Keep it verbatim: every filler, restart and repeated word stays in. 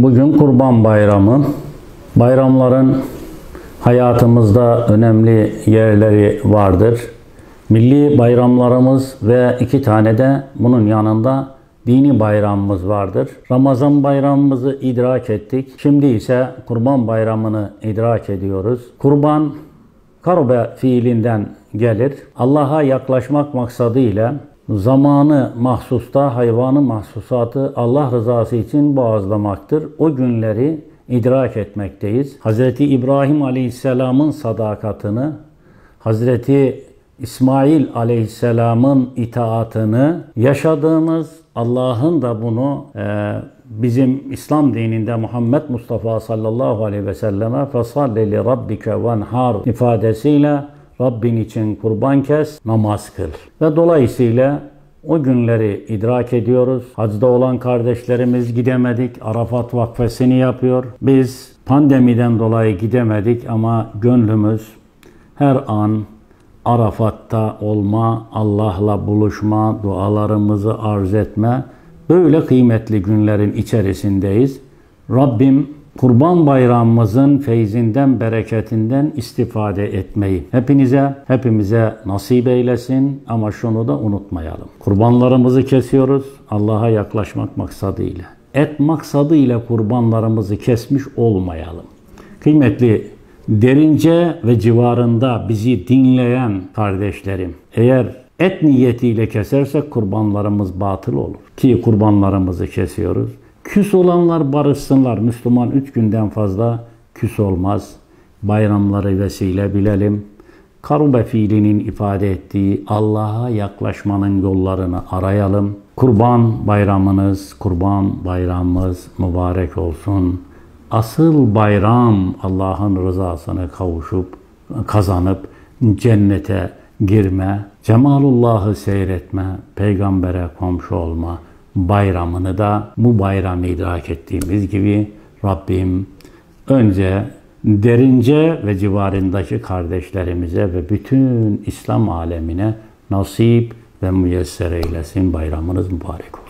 Bugün Kurban Bayramı. Bayramların hayatımızda önemli yerleri vardır. Milli bayramlarımız ve iki tane de bunun yanında dini bayramımız vardır. Ramazan bayramımızı idrak ettik. Şimdi ise Kurban Bayramı'nı idrak ediyoruz. Kurban, karbe fiilinden gelir. Allah'a yaklaşmak maksadıyla zamanı mahsusta, hayvanı mahsusatı Allah rızası için boğazlamaktır. O günleri idrak etmekteyiz. Hazreti İbrahim Aleyhisselam'ın sadakatini, Hazreti İsmail Aleyhisselam'ın itaatını yaşadığımız, Allah'ın da bunu e, bizim İslam dininde Muhammed Mustafa sallallahu aleyhi ve selleme فَصَلِّ لِرَبِّكَ وَنْحَارِ ifadesiyle Rabbin için kurban kes, namaz kıl. Ve dolayısıyla o günleri idrak ediyoruz. Hacda olan kardeşlerimiz gidemedik. Arafat vakfesini yapıyor. Biz pandemiden dolayı gidemedik ama gönlümüz her an Arafat'ta olma, Allah'la buluşma, dualarımızı arz etme, böyle kıymetli günlerin içerisindeyiz. Rabbim Kurban Bayramımızın feyzinden, bereketinden istifade etmeyi hepinize, hepimize nasip eylesin. Ama şunu da unutmayalım. Kurbanlarımızı kesiyoruz Allah'a yaklaşmak maksadıyla. Et maksadıyla kurbanlarımızı kesmiş olmayalım. Kıymetli Derince ve civarında bizi dinleyen kardeşlerim, eğer et niyetiyle kesersek kurbanlarımız batıl olur. Ki kurbanlarımızı kesiyoruz. Küs olanlar barışsınlar. Müslüman üç günden fazla küs olmaz. Bayramları vesile bilelim. Karube fiilinin ifade ettiği Allah'a yaklaşmanın yollarını arayalım. Kurban bayramınız, kurban bayramımız mübarek olsun. Asıl bayram Allah'ın rızasını kavuşup, kazanıp cennete girme, cemalullah'ı seyretme, peygambere komşu olma bayramını da bu bayramı idrak ettiğimiz gibi Rabbim önce Derince ve civarındaki kardeşlerimize ve bütün İslam alemine nasip ve müyesser eylesin. Bayramınız mübarek olsun.